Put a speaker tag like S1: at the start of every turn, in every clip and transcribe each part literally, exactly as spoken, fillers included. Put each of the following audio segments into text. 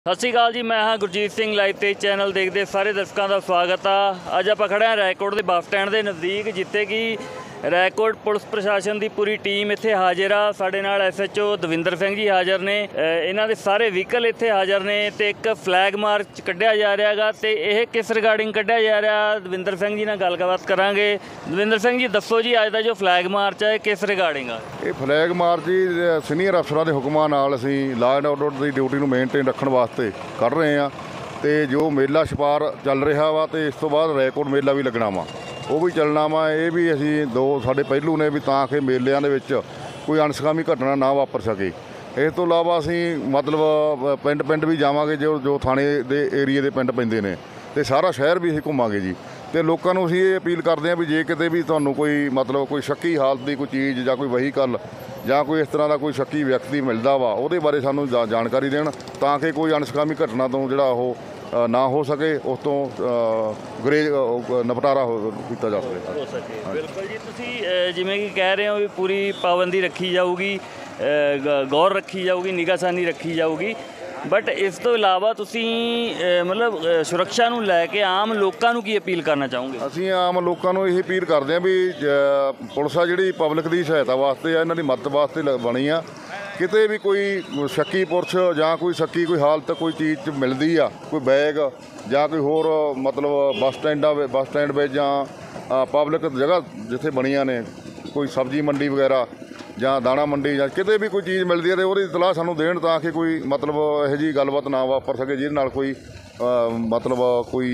S1: सत श्री अकाल जी। मैं हाँ गुरजीत सिंह लाइव तेज चैनल देखते सारे दर्शकों का स्वागत आ। अज आप खड़े हैं रायकोट के बस स्टैंड के नज़दीक, जिथे कि रायकोट पुलिस प्रशासन की पूरी टीम इत्थे हाजिर आ। साडे नाल S H O Davinder Singh ji हाजिर ने, इन्हां दे सारे व्हीकल इत्थे हाजिर ने ते एक फ्लैग मार्च कढ़िया जा रहा गा। ते यह किस रिगार्डिंग कढ़िया जा रहा, दविंदर सिंह जी नाल गलबात करांगे। दविंदर सिंह जी दसो जी, अज दा जो फ्लैग मार्च है किस रिगार्डिंग आ?
S2: ये फ्लैग मार्च जी सीनियर अफसरां दे हुक्मां नाल असीं ला एंड ऑर्डर की ड्यूटी नूं मेनटेन रखण वास्ते कर रहे हैं। तो जो मेला छपार चल रहा वा, तो इस तो बाद रायकोट मेला भी लगना वा, वो भी चलना वा। ये भी असीं दो साडे पहलू ने भी तां कि मेलिਆਂ ਦੇ ਵਿੱਚ कोई अणसकामी घटना ना वापर सके। इस तो इलावा असीं मतलब पिंड पिंड भी जावांगे, जो जो थाणे दे एरिए दे पिंड पैंदे ने, ते सारा शहर भी असीं घुमांगे जी। तो लोगों को असीं ये अपील करते हैं भी जे किते भी तुहानूं कोई मतलब कोई शक्की हालत की कोई चीज़ या कोई वहीकल ਜਾਂ कोई इस तरह का कोई शक्की व्यक्ति मिलता वा, ਉਹਦੇ ਬਾਰੇ ਸਾਨੂੰ ਜਾ ਜਾਣਕਾਰੀ ਦੇਣ ਤਾਂ ਕਿ ਕੋਈ ਅਣਸਕਾਮੀ ਘਟਨਾ ਤੋਂ ਜਿਹੜਾ ਉਹ ਨਾ ਹੋ ਸਕੇ, ਉਸ ਤੋਂ ਗਰੇਜ ਨਿਪਟਾਰਾ ਕੀਤਾ ਜਾ ਸਕੇ
S1: ਹੋ ਸਕੇ। ਬਿਲਕੁਲ ਜੀ, ਤੁਸੀਂ ਜਿਵੇਂ ਕਿ ਕਹਿ ਰਹੇ ਹੋ ਵੀ ਪੂਰੀ ਪਾਬੰਦੀ ਰੱਖੀ ਜਾਊਗੀ, ਗੌਰ ਰੱਖੀ ਜਾਊਗੀ, ਨਿਗਾਹਸਾਨੀ ਰੱਖੀ ਜਾਊਗੀ। बट इस तो इलावा तुसी मतलब सुरक्षा नूं लैके आम लोगों को की अपील करना चाहोगे?
S2: असीं आम लोगों को यही अपील करते हैं भी पुलिस आ जिहड़ी पब्लिक की सहायता वास्ते आ, इन्हां दी मदद वास्ते बनी आ। किते भी कोई शक्की पुरुष जां कोई शक्की कोई हालत कोई चीज़ मिलती आ, कोई बैग जां कोई होर मतलब बस स्टैंडा बस स्टैंड में जां पब्लिक जगह जिथे बनिया ने, कोई सब्जी मंडी वगैरह ਜਾਂ ਦਾਣਾ ਮੰਡੀ ਜਾਂ ਕਿਤੇ ਵੀ ਕੋਈ ਚੀਜ਼ ਮਿਲਦੀ ਹੈ ਤੇ ਉਹਦੀ ਇਤਲਾਹ ਸਾਨੂੰ ਦੇਣ ਤਾਂ ਕਿ ਕੋਈ ਮਤਲਬ ਇਹੋ ਜਿਹੀ ਗੱਲਬਾਤ ਨਾ ਵਾਪਰ ਸਕੇ ਜਿਹਦੇ ਨਾਲ ਕੋਈ मतलब कोई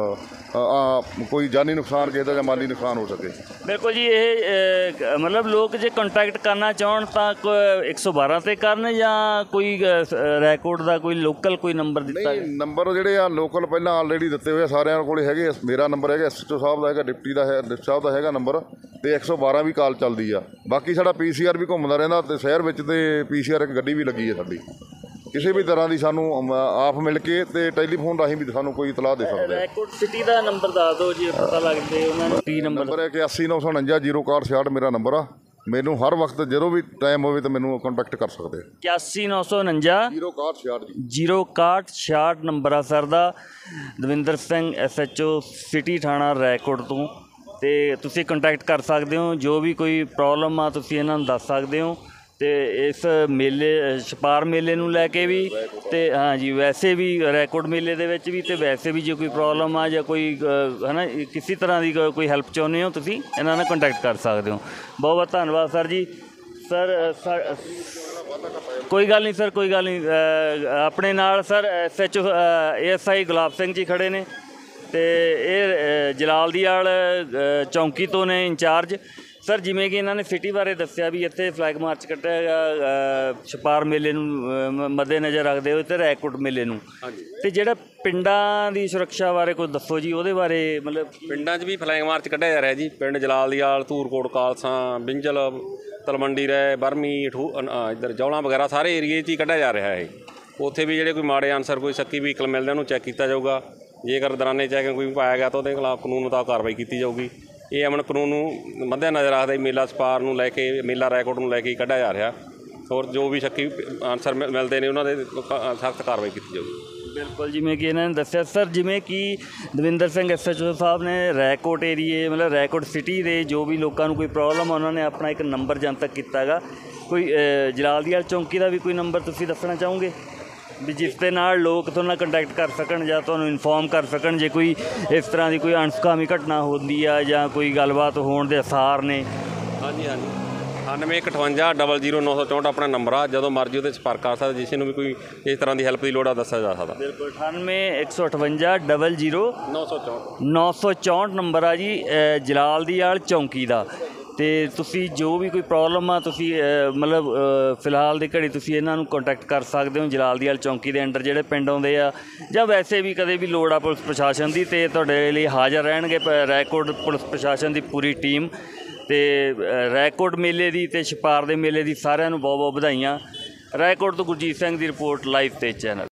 S2: कोई जानी नुकसान किसी का या माली नुकसान हो सके।
S1: बिल्कुल जी, ये मतलब लोग जो कॉन्टैक्ट करना चाहन तो एक सौ बारह से करन या कोई रायकोट का कोई लोकल कोई नंबर दिता?
S2: नंबर जोड़े आ लोकल पहले ऑलरेडी दिते हुए सारे को है। मेरा नंबर है एस एच ओ साहब का है, डिप्टी का है, डिप्टी साहब का है नंबर, तो एक सौ बारह भी कॉल चलती आ। बाकी साਡਾ पी सी आर भी घूमता रहा, तो शहर में तो पी सी आर एक गड्डी भी लगी है साड़ी। किसी भी तरह की सानू आप मिल के ते टैलीफोन राही भी सानू कोई इतलाह दे सकते हैं।
S1: रायकोट सिटी का नंबर दस दो जी, पता लगते उन्होंने की नंबर
S2: नंबर है इक्यासी नौ सौ उनंजा जीरो इकाहठ छियाठ मेरा नंबर आ। मैनू हर वक्त जो भी टाइम हो तो मैनू कॉन्टैक्ट कर सकते।
S1: इक्यासी नौ सौ उनंजा
S2: जीरो इकाहठ छियाठ
S1: जीरो इकाहठ छियाठ नंबर आ सर का, Davinder Singh S H O city थाना रायकोट तो। तो तुसी कॉन्टैक्ट कर सकते हो, जो भी कोई प्रॉब्लम आ तुसी इन्हां नूं दस सकते हो। तो इस मेले छपार मेले नूं लैके भी तो हाँ जी, वैसे भी रायकोट मेले दे विच भी, तो वैसे भी जो कोई प्रॉब्लम आ या कोई है ना किसी तरह की कोई हैल्प चाहुंदे हो तुसीं इन्हां नाल कॉन्टैक्ट कर सकते हो। बहुत बहुत धन्यवाद सर जी। सर, सर कोई गल नहीं सर, कोई गल नहीं। अपने नाल sir S H O A S I Gulab Singh ji खड़े ने, तो ये जलाल दी आल चौंकी तो ने इंचार्ज। सर जिमें कि इन्होंने सिटी बारे दसिया भी इत्थे फ्लैग मार्च कट्टिया हैगा छपार मेले नूं मद्देनज़र रखते हुए, तो रायकोट मेले नूं ते जिहड़ा पिंडां दी सुरक्षा बारे कुछ दसो जी, ਉਹਦੇ बारे मतलब
S3: पिंडां 'च भी फ्लैग मार्च कढ़िया जा रहा जी। पिंड जलाल दी आल, धूरकोट, कालसा, बिंजल, तलमंडी रहे, बरमी, ठू इधर जौला वगैरह सारे एरिए 'च ही कढ़िया जा रहा है। उत्थे भी ਜਿਹੜੇ कोई माड़े आंसर कोई शक्की व्हीकल मिलते उन्होंने चैक किया जाऊगा। जेकर दौराने चैकिंग कोई पाया गया तो उसके खिलाफ कानून मुताबिक कार्रवाई की जाऊगी। ये अमन कानून नूं मद्देनज़र रखदा मेला छपार नूं लैके मेला रायकोट नूं लैके कढ़िया जा रहा, और जो भी शक्की आंसर मिलते हैं उन्होंने सख्त कार्रवाई की जाऊगी।
S1: बिल्कुल जिमें कि इन्होंने दसिया सर, जिमें कि Davinder Singh S H O साहब ने रायकोट एरिए मतलब रायकोट सिटी के जो भी लोगों को कोई प्रॉब्लम है उन्होंने अपना एक नंबर जनतक किया गा। कोई जलाल दी चौंकी का भी कोई नंबर तुसीं दसना चाहोगे भी जिस दे नाल लोग तुहाडे नाल कंटैक्ट कर सकन या तुहानूं इन्फॉर्म कर सकन जे कोई इस तरह की कोई अणसकामी घटना होंदी आ या कोई गलबात होने के आसार ने?
S3: हाँ जी, हाँ जी, अठानवे एक अठवंजा डबल जीरो नौ सौ चौंठ अपना नंबर आ, जो मर्जी वो संपर्क कर सकते, जिस भी कोई इस तरह की हैल्प की लोड़ आ दसा जा सकता।
S1: बिल्कुल, अठानवे एक सौ अठवंजा डबल जीरो
S3: नौ सौ चौंठ
S1: नौ सौ चौंठ नंबर आ जी जलाल दी आल चौंकी का। तो तुसी जो भी कोई प्रॉब्लम आ तुसी मतलब फिलहाल की घड़ी तुसी इन्हां नूं कॉन्टैक्ट कर सकते हो जलाल दी आल चौंकी के अंडर जिहड़े पिंड आउंदे आ, जां वैसे भी कदे भी लोड़ आ पुलिस प्रशासन की तो तुहाडे लई हाज़र रहणगे रायकोट पुलिस प्रशासन की पूरी टीम। तो रायकोट मेले की तो छपार दे मेले की सारिआं नूं बहुत बहुत बधाइयां। रायकोट तो गुरजीत सिंह की रिपोर्ट लाइव तेज चैनल।